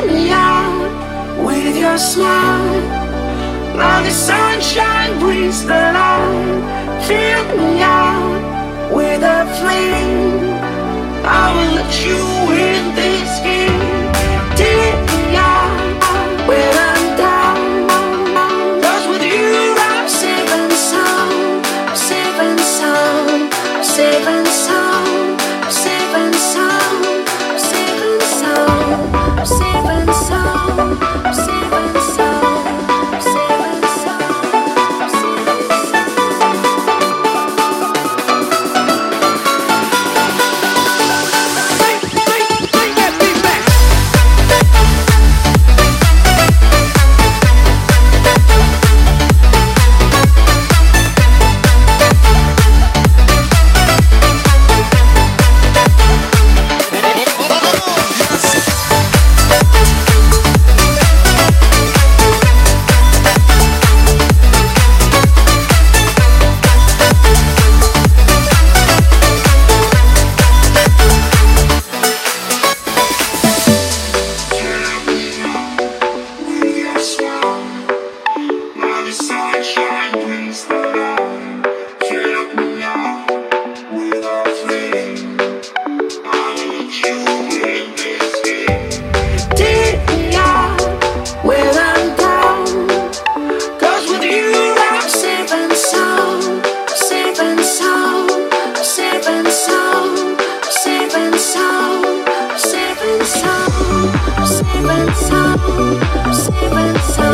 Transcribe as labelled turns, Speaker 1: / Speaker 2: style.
Speaker 1: me out with your smile. Now the sunshine brings the light. Fill me out with a flame. I will let you in this game. Take me out when I'm down. 'Cause with you I'm safe and sound. I'm safe and sound. I'm safe and sound. I'm safe and sound. I'm safe and sound. I'm safe and sound. I'm safe and sound. I'm safe and sound. I'm safe and sound.